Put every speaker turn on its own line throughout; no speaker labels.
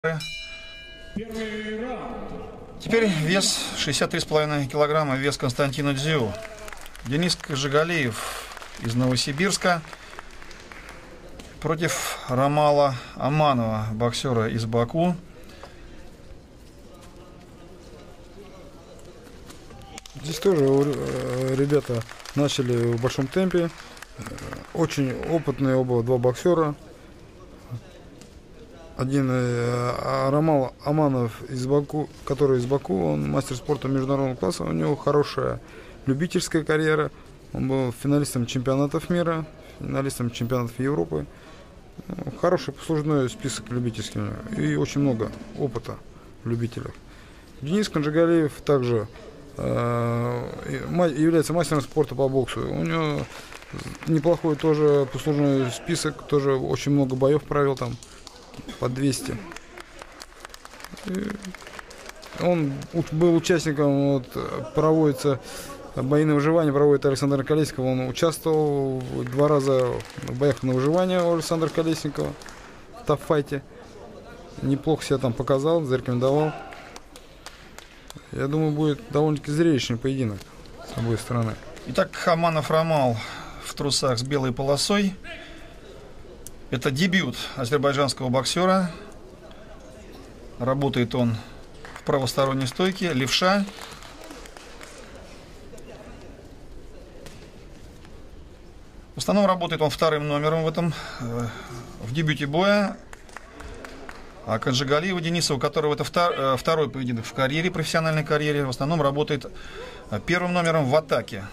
Теперь вес 63,5 килограмма, вес Константина Дзю. Денис Кожегалиев из Новосибирска против Рамала Аманова, боксера из Баку.
Здесь тоже ребята начали в большом темпе. Очень опытные два боксера. Один Рамал Аманов из Баку, который из Баку, он мастер спорта международного класса, у него хорошая любительская карьера. Он был финалистом чемпионатов мира, финалистом чемпионатов Европы. Хороший послужной список любительский и очень много опыта в любителях. Денис Кожегалиев также является мастером спорта по боксу. У него неплохой тоже послужной список, тоже очень много боев провел там, по 200. Он был участником, проводится бои на выживание, проводит Александр Колесников. Он участвовал 2 раза в боях на выживание у Александра Колесникова в топ-файте. Неплохо себя там показал, зарекомендовал. Я думаю, будет довольно-таки зрелищный поединок с обеих сторон.
Итак, Аманов Рамал в трусах с белой полосой. Это дебют азербайджанского боксера. Работает он в правосторонней стойке, левша. В основном работает он вторым номером в дебюте боя. А Кожегалиева Дениса, у которого это второй поединок в карьере, профессиональной карьере, в основном работает первым номером в атаке.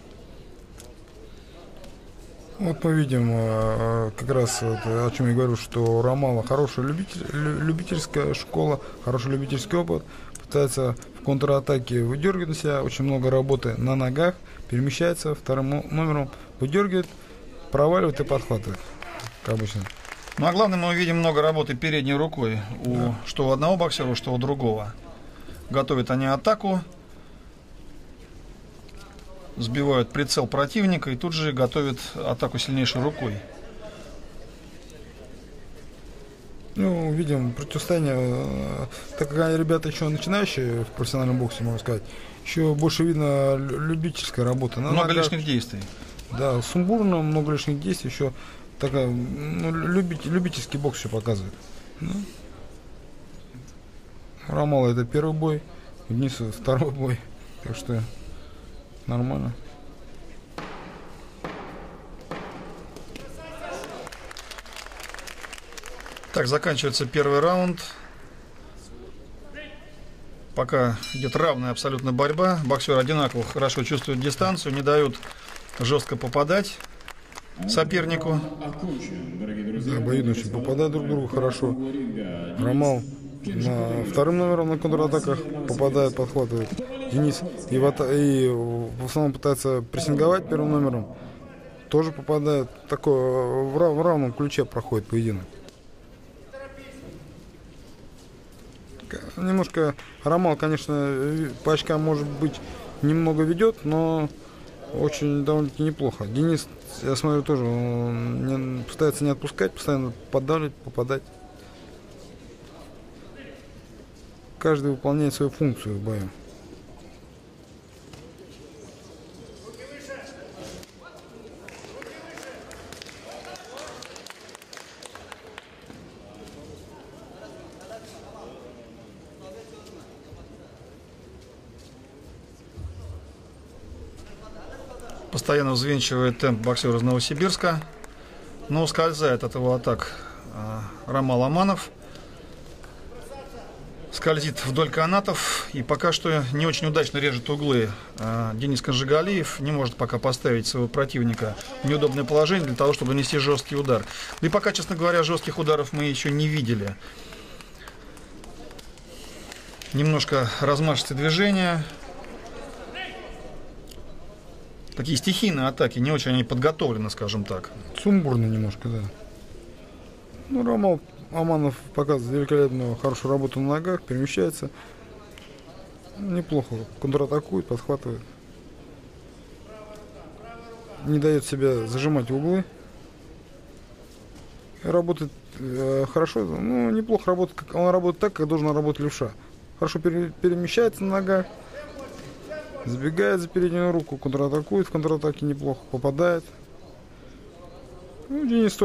Вот мы видим, как раз о чем я говорю, что у Рамала хорошая любительская школа, хороший любительский опыт. Пытается в контратаке выдергивать на себя, очень много работы на ногах, перемещается вторым номером, выдергивает, проваливает и подхватывает, как обычно.
Ну а главное, мы увидим много работы передней рукой, что у одного боксера, что у другого. Готовят они атаку, сбивают прицел противника и тут же готовят атаку сильнейшей рукой.
Ну, видим противостояние, так как ребята еще начинающие в профессиональном боксе, можно сказать, еще больше видно любительская работа.
Много лишних действий.
Да, сумбурно, много лишних действий, еще такая, любительский бокс еще показывает. Рамала это первый бой, Дениса второй бой, так что нормально.
Так, заканчивается первый раунд. Пока идет равная абсолютно борьба. Боксеры одинаково хорошо чувствуют дистанцию, не дают жестко попадать сопернику.
Да, бои очень попадают друг другу хорошо. Рамал вторым номером на контратаках попадает, подхватывает. Денис и в основном пытается прессинговать первым номером. Тоже попадает. Такой в равном ключе проходит поединок. Немножко Рамал, конечно, по очкам, может быть, немного ведет, но очень довольно-таки неплохо. Денис, я смотрю, тоже он пытается не отпускать, постоянно поддавливать, попадать. Каждый выполняет свою функцию в бою.
Постоянно взвинчивает темп боксер из Новосибирска, но ускользает от его атак Рамал Аманов. Скользит вдоль канатов и пока что не очень удачно режет углы. Денис Кожегалиев не может пока поставить своего противника в неудобное положение для того, чтобы нанести жесткий удар. Да и пока, честно говоря, жестких ударов мы еще не видели. Немножко размашистые движения. Такие стихийные атаки, не очень они подготовлены, скажем так.
Сумбурно немножко, да. Ну, Рамал Аманов показывает великолепную, хорошую работу на ногах, перемещается. Неплохо, контратакует, подхватывает. Не дает себя зажимать в углы. Работает хорошо, ну, неплохо работает. Он работает так, как должен работать левша. Хорошо перемещается на ногах, забегает за переднюю руку, контратакует в контратаке неплохо, попадает. Ну, Денис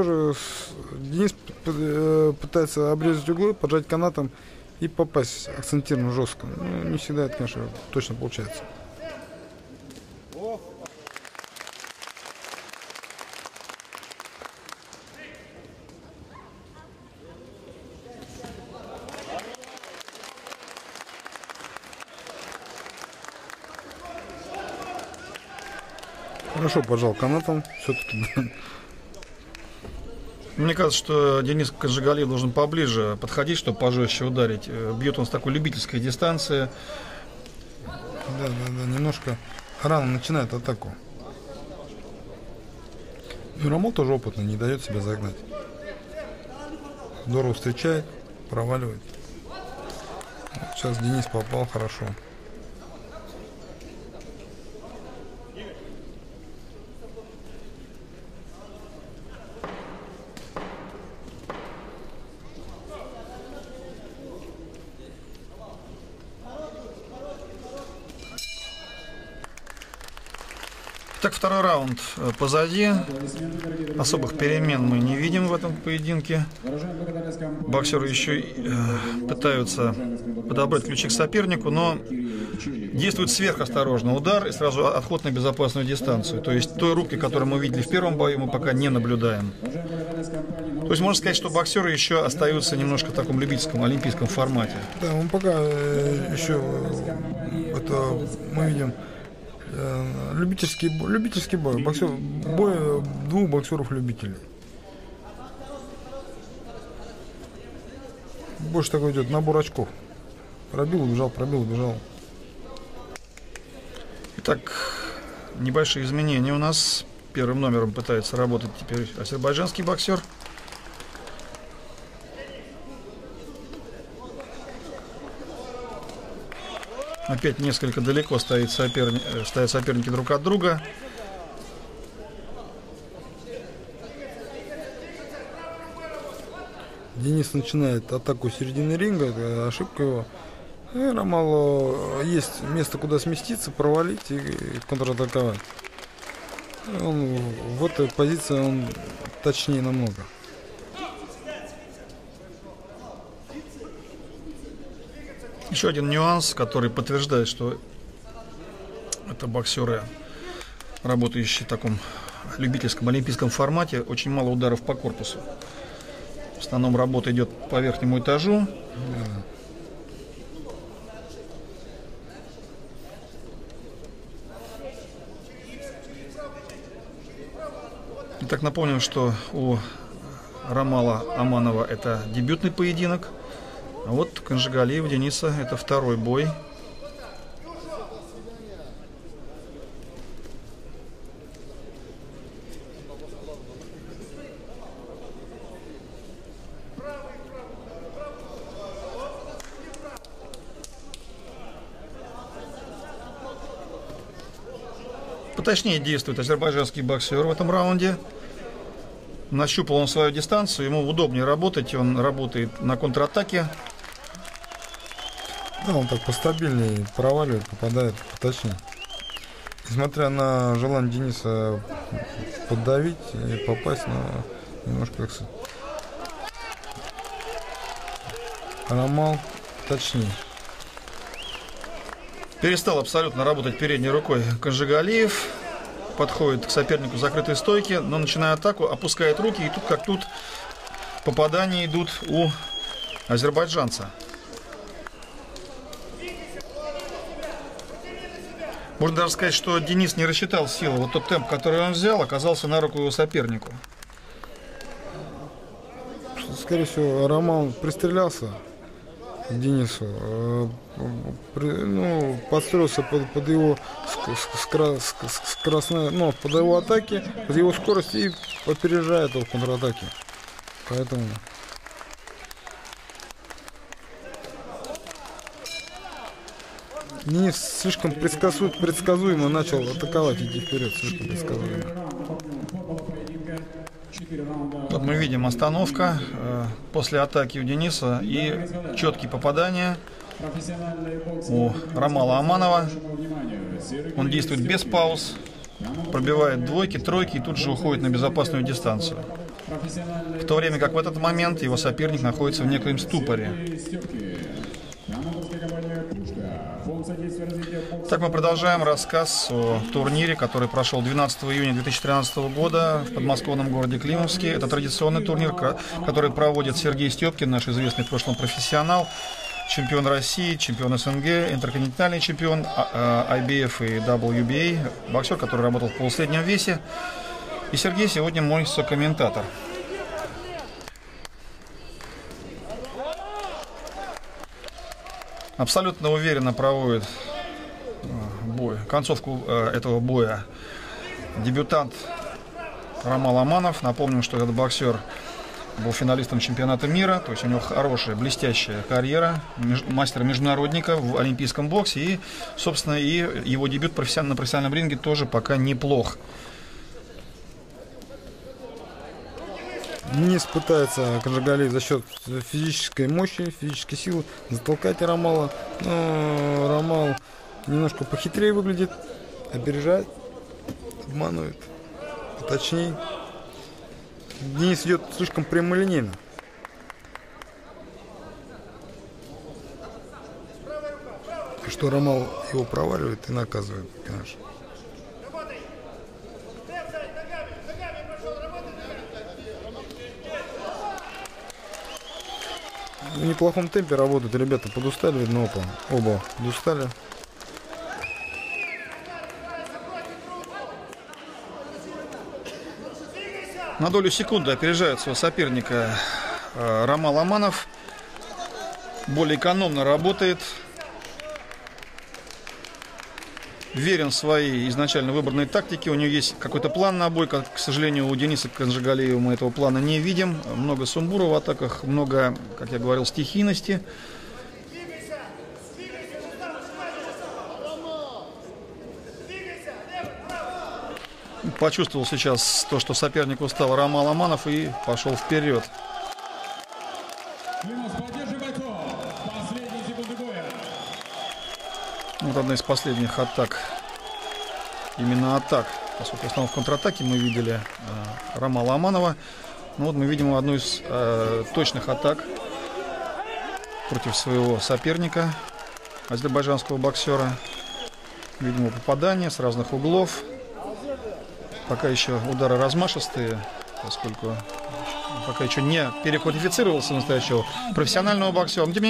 пытается обрезать углы, поджать канатом и попасть акцентированно жестко. Ну, не всегда это, конечно, точно получается. Хорошо поджал канатом, все-таки.
Мне кажется, что Денис Канжегалиев должен поближе подходить, чтобы пожестче ударить. Бьет он с такой любительской дистанции.
Да, немножко рано начинает атаку. И Рамол тоже опытный, не дает себя загнать. Здорово встречает, проваливает. Вот сейчас Денис попал хорошо.
Так, второй раунд позади. Особых перемен мы не видим в этом поединке. Боксеры еще пытаются подобрать ключи к сопернику, но действует сверхосторожно. Удар и сразу отход на безопасную дистанцию. То есть той рубки, которую мы видели в первом бою, мы пока не наблюдаем. То есть можно сказать, что боксеры еще остаются немножко в таком любительском, олимпийском формате.
Да, он пока еще это мы видим любительский бой, бой двух боксеров-любителей. Больше такой идет набор очков. Пробил, убежал, пробил, убежал.
Итак, небольшие изменения у нас. Первым номером пытается работать теперь азербайджанский боксер. Опять несколько далеко стоят соперники друг от друга.
Денис начинает атаку середины ринга, это ошибка его. И Рамалу есть место, куда сместиться, провалить и контратаковать. Он в этой позиции он точнее намного.
Еще один нюанс, который подтверждает, что это боксеры, работающие в таком любительском олимпийском формате, очень мало ударов по корпусу. В основном работа идет по верхнему этажу. Итак, напомним, что у Рамала Аманова это дебютный поединок. А вот Канжегалиев Дениса это второй бой. Поточнее действует азербайджанский боксер в этом раунде. Нащупал он свою дистанцию, ему удобнее работать, он работает на контратаке.
Да, он так постабильнее проваливает, попадает поточнее. Несмотря на желание Дениса поддавить и попасть, но немножко как сказать, Рамал точнее.
Перестал абсолютно работать передней рукой Канжегалиев. Подходит к сопернику в закрытой стойке, но начиная атаку, опускает руки. И тут как тут попадания идут у азербайджанца. Можно даже сказать, что Денис не рассчитал силу. Вот тот темп, который он взял, оказался на руку его сопернику.
Скорее всего, Рамал пристрелялся к Денису, подстроился под его под его атаки, под его скорость и опережает его в контратаке. Поэтому Денис слишком предсказуемо начал атаковать, идти вперед, слишком предсказуемо.
Вот мы видим остановка после атаки у Дениса и четкие попадания у Рамала Аманова. Он действует без пауз, пробивает двойки, тройки и тут же уходит на безопасную дистанцию. В то время как в этот момент его соперник находится в некоем ступоре. Так мы продолжаем рассказ о турнире, который прошел 12 июня 2013 года в подмосковном городе Климовске. Это традиционный турнир, который проводит Сергей Степкин, наш известный в прошлом профессионал, чемпион России, чемпион СНГ, интерконтинентальный чемпион IBF и WBA, боксер, который работал в полусреднем весе. И Сергей сегодня мой сокомментатор. Абсолютно уверенно проводит бой, концовку этого боя дебютант Рамал Аманов. Напомним, что этот боксер был финалистом чемпионата мира, то есть у него хорошая, блестящая карьера мастера-международника в олимпийском боксе. И, собственно, и его дебют на профессиональном ринге тоже пока неплох.
Денис пытается Канжагалиев за счет физической мощи, физической силы затолкать Рамала. Но Рамал немножко похитрее выглядит, опережает, обманывает, точнее. Денис идет слишком прямолинейно. Что Рамал его проваливает и наказывает, конечно. В неплохом темпе работают ребята, подустали, видно, оба подустали.
На долю секунды опережает своего соперника Рамал Аманов. Более экономно работает. Верен своей изначально выбранной тактике. У него есть какой-то план на бой. К сожалению, у Дениса Канжагалиева мы этого плана не видим. Много сумбура в атаках, много, как я говорил, стихийности. Почувствовал сейчас то, что соперник устал Рамал Аманов, и пошел вперед. Вот одна из последних атак. Именно атак. Поскольку в основном в контратаке мы видели Рамала Аманова. Ну вот мы видим одну из точных атак против своего соперника, азербайджанского боксера. Видим его попадания с разных углов. Пока еще удары размашистые, поскольку пока еще не переквалифицировался настоящего профессионального боксера.